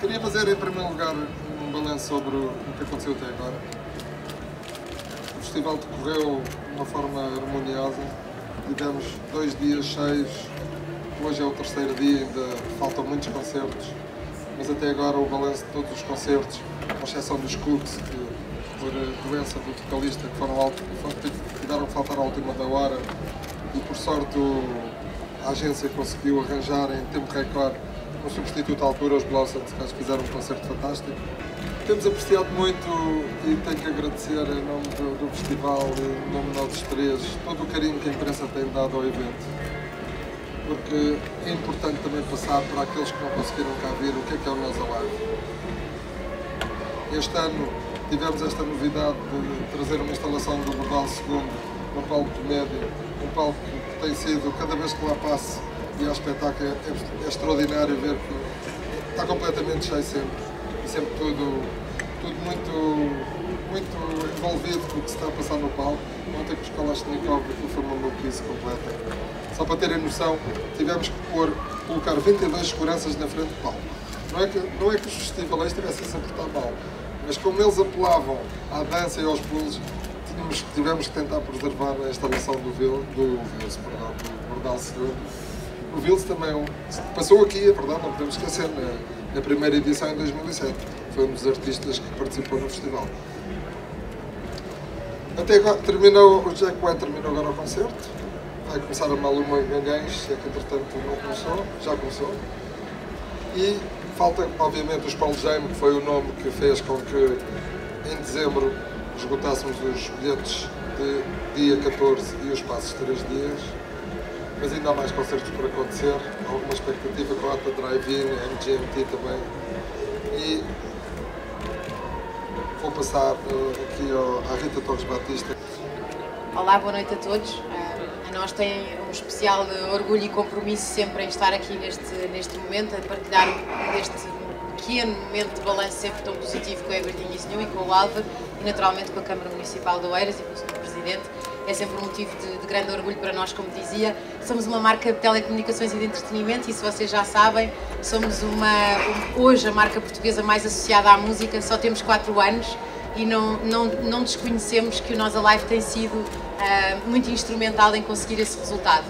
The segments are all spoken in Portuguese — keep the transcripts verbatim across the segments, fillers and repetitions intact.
Queria fazer, em primeiro lugar, um balanço sobre o que aconteceu até agora. O festival decorreu de uma forma harmoniosa. Tivemos dois dias cheios. Hoje é o terceiro dia, ainda faltam muitos concertos. Mas até agora o balanço de todos os concertos, com exceção dos Cooks, que por doença do vocalista, que foram, tiveram que faltar à última da hora, e por sorte a agência conseguiu arranjar em tempo recorde um substituto à altura, os Blossoms, que fizeram um concerto fantástico. Temos apreciado muito e tenho que agradecer em nome do, do festival, em nome de nós três, todo o carinho que a imprensa tem dado ao evento. Porque é importante também passar para aqueles que não conseguiram cá vir o que é que é o Nós Alive. Este ano tivemos esta novidade de trazer uma instalação do Bordal segundo no palco comédia, um palco que tem sido, cada vez que lá passo e há espetáculo, é, é extraordinário ver que está completamente cheio sempre, e sempre tudo, tudo muito, muito envolvido com o que se está a passar no palco. Ontem com os Kalashnikov, aquilo foi uma maluquice completa. Só para terem noção, tivemos que pôr, colocar vinte e dois seguranças na frente do palco. Não é que, não é que os festivais estivessem a portar mal, mas como eles apelavam à dança e aos pulos, tínhamos, tivemos que tentar preservar a instalação do Vils, do Vils, perdão, do Bordal segundo. O Vils também passou aqui, é verdade, não podemos esquecer, na, na primeira edição em dois mil e sete. Foi um dos artistas que participou no festival. Até agora, terminou, o Jack White terminou agora o concerto. Vai começar a Maluma Ganhães, se é que entretanto não começou, já começou. E falta, obviamente, os Pearl Jam, que foi o nome que fez com que em dezembro esgotássemos os bilhetes de dia catorze e os passos três dias. Mas ainda há mais concertos por acontecer, alguma expectativa com a Ata Drive-In, M G M T também. E vou passar uh, aqui ao, à Rita Torres Batista. Olá, boa noite a todos. Uh, a nós tem um especial orgulho e compromisso sempre em estar aqui neste, neste momento, a partilhar este pequeno momento de balanço sempre tão positivo com a Everything Is New e com o Álvaro, e naturalmente com a Câmara Municipal de Oeiras e com o senhor Presidente. É sempre um motivo de, de grande orgulho para nós, como dizia. Somos uma marca de telecomunicações e de entretenimento, e se vocês já sabem, somos uma, hoje a marca portuguesa mais associada à música, só temos quatro anos e não, não, não desconhecemos que o Nós Alive tem sido uh, muito instrumental em conseguir esse resultado.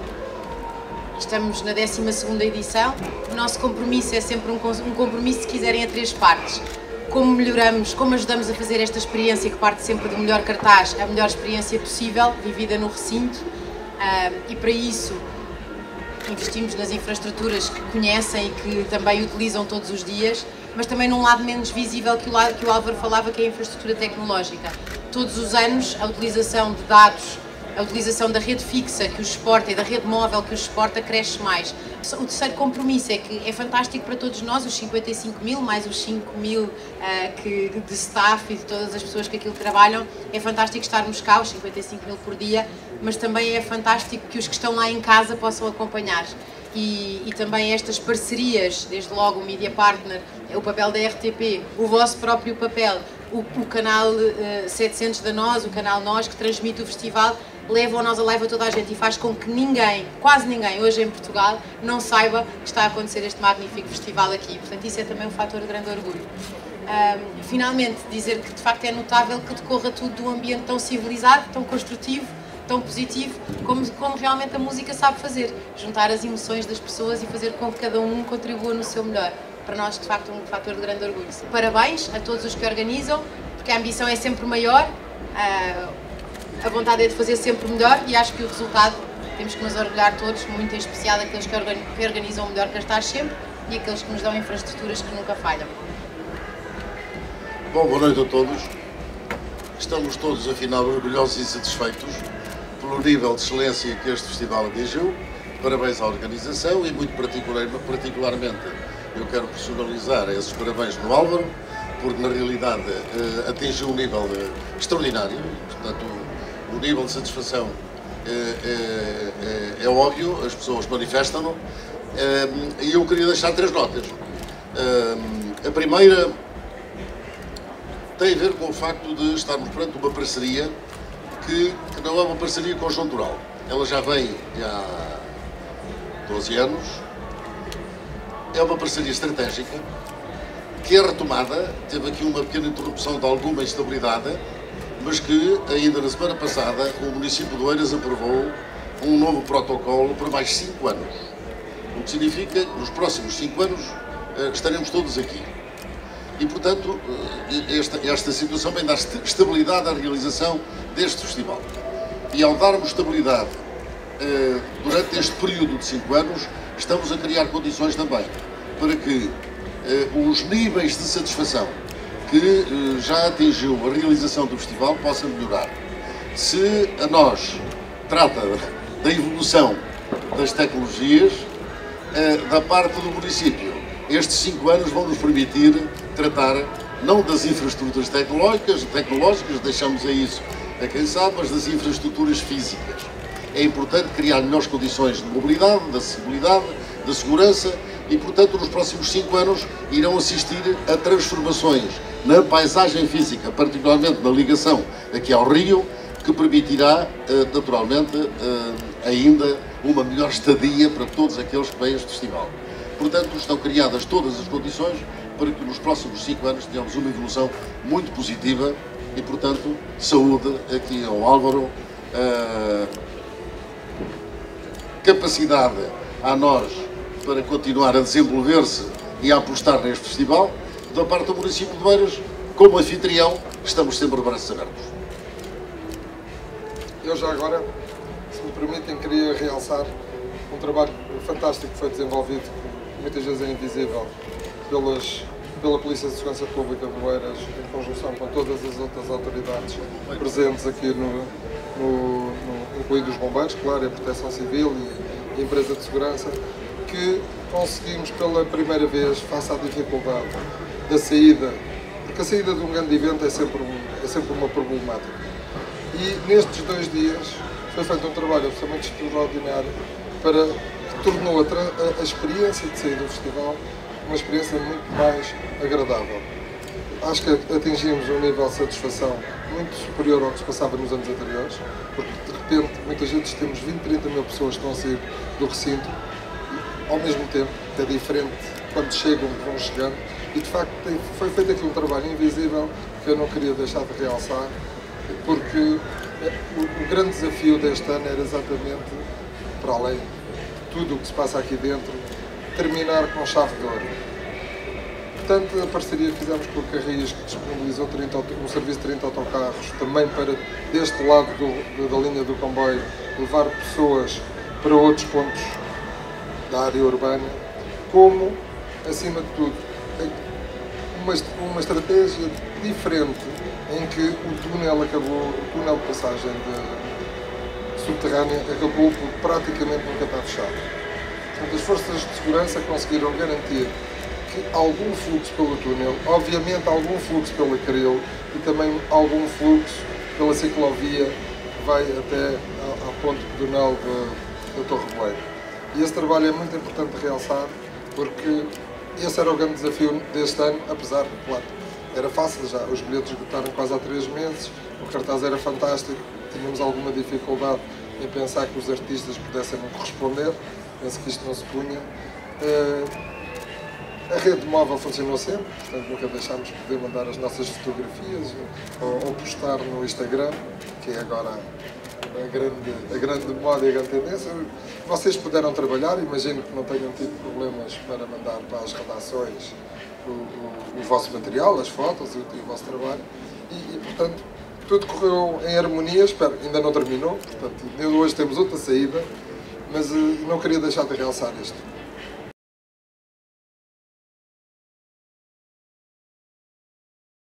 Estamos na décima segunda edição, o nosso compromisso é sempre um, um compromisso, se quiserem, a três partes. Como melhoramos, como ajudamos a fazer esta experiência que parte sempre do melhor cartaz, a melhor experiência possível, vivida no recinto, uh, e para isso investimos nas infraestruturas que conhecem e que também utilizam todos os dias, mas também num lado menos visível que o, lado, que o Álvaro falava, que é a infraestrutura tecnológica. Todos os anos a utilização de dados, a utilização da rede fixa que os suporta e da rede móvel que os suporta cresce mais. O terceiro compromisso é que é fantástico para todos nós, os cinquenta e cinco mil, mais os cinco mil uh, que, de staff e de todas as pessoas que aquilo trabalham, é fantástico estarmos cá, os cinquenta e cinco mil por dia, mas também é fantástico que os que estão lá em casa possam acompanhar. E, e também estas parcerias, desde logo o Media Partner, o papel da R T P, o vosso próprio papel, o, o canal uh, setecentos da Nós, o canal Nós, que transmite o festival, leva o Nós Alive a toda a gente e faz com que ninguém, quase ninguém, hoje em Portugal, não saiba que está a acontecer este magnífico festival aqui. Portanto, isso é também um fator de grande orgulho. Um, finalmente, dizer que de facto é notável que decorra tudo de um ambiente tão civilizado, tão construtivo, tão positivo, como, como realmente a música sabe fazer. Juntar as emoções das pessoas e fazer com que cada um contribua no seu melhor. Para nós, de facto, é um fator de grande orgulho. Parabéns a todos os que organizam, porque a ambição é sempre maior, a vontade é de fazer sempre melhor, e acho que o resultado, temos que nos orgulhar todos, muito em especial aqueles que organizam o melhor cartaz sempre e aqueles que nos dão infraestruturas que nunca falham. Bom, boa noite a todos. Estamos todos, afinal, orgulhosos e satisfeitos pelo nível de excelência que este festival atingiu. Parabéns à organização e, muito particularmente, eu quero personalizar esses parabéns no Álvaro, porque na realidade atingiu um nível extraordinário. Portanto, o nível de satisfação é, é, é, é óbvio, as pessoas manifestam-no, e eu queria deixar três notas. A primeira tem a ver com o facto de estarmos perante uma parceria que, que não é uma parceria conjuntural. Ela já vem há doze anos, é uma parceria estratégica que é retomada, teve aqui uma pequena interrupção de alguma instabilidade, mas que ainda na semana passada o município de Oeiras aprovou um novo protocolo para mais cinco anos. O que significa que nos próximos cinco anos estaremos todos aqui. E, portanto, esta, esta situação vem dar estabilidade à realização deste festival. E ao darmos estabilidade durante este período de cinco anos, estamos a criar condições também para que os níveis de satisfação que já atingiu a realização do festival possam melhorar. Se a nós trata da evolução das tecnologias, da parte do município, estes cinco anos vão nos permitir tratar não das infraestruturas tecnológicas, tecnológicas, deixamos a isso a quem sabe, mas das infraestruturas físicas. É importante criar melhores condições de mobilidade, de acessibilidade, de segurança e, portanto, nos próximos cinco anos irão assistir a transformações na paisagem física, particularmente na ligação aqui ao Rio, que permitirá, naturalmente, ainda uma melhor estadia para todos aqueles que vêm a este festival. Portanto, estão criadas todas as condições para que nos próximos cinco anos tenhamos uma evolução muito positiva e, portanto, saúde aqui ao Álvaro, uh, capacidade a nós para continuar a desenvolver-se e a apostar neste festival. Da parte do município de Oeiras, como anfitrião, estamos sempre de braços abertos. Eu já agora, se me permitem, queria realçar um trabalho fantástico que foi desenvolvido, que muitas vezes é invisível, pelas, pela Polícia de Segurança Pública de Oeiras, em conjunção com todas as outras autoridades presentes aqui, no, no, no, incluindo os bombeiros, claro, a Proteção Civil e a Empresa de Segurança, que conseguimos pela primeira vez, face à dificuldade da saída, porque a saída de um grande evento é sempre, um, é sempre uma problemática. E nestes dois dias foi feito um trabalho absolutamente extraordinário para que tornou a, a, a experiência de sair do festival uma experiência muito mais agradável. Acho que atingimos um nível de satisfação muito superior ao que se passava nos anos anteriores, porque de repente muitas vezes temos vinte, trinta mil pessoas que estão a sair do recinto e, ao mesmo tempo, é diferente quando chegam, vão chegando, e de facto foi feito aqui um trabalho invisível que eu não queria deixar de realçar, porque o grande desafio deste ano era exatamente, para além de tudo o que se passa aqui dentro, terminar com chave de ouro. Portanto, a parceria que fizemos com o Carris, que disponibilizou trinta, um serviço de trinta autocarros, também para, deste lado do, da linha do comboio, levar pessoas para outros pontos da área urbana, como, acima de tudo, uma, uma estratégia diferente em que o túnel acabou, o túnel de passagem de, subterrânea acabou por praticamente nunca estar fechado. Portanto, as forças de segurança conseguiram garantir que algum fluxo pelo túnel, obviamente algum fluxo pela carril e também algum fluxo pela ciclovia que vai até ao, ao ponto pedonal da Torre Boleiro. E esse trabalho é muito importante de realçar, porque esse era o grande desafio deste ano, apesar de, claro, era fácil já, os bilhetes esgotaram quase há três meses, o cartaz era fantástico, tínhamos alguma dificuldade em pensar que os artistas pudessem não corresponder, penso que isto não se punha. A rede móvel funcionou sempre, portanto nunca deixámos de poder mandar as nossas fotografias ou, ou postar no Instagram, que é agora a grande, a grande moda e a grande tendência. Vocês puderam trabalhar, imagino que não tenham tido problemas para mandar para as redações o, o, o vosso material, as fotos e o, o vosso trabalho, e, e portanto tudo correu em harmonia. Espero, ainda não terminou, portanto hoje temos outra saída, mas uh, não queria deixar de realçar isto.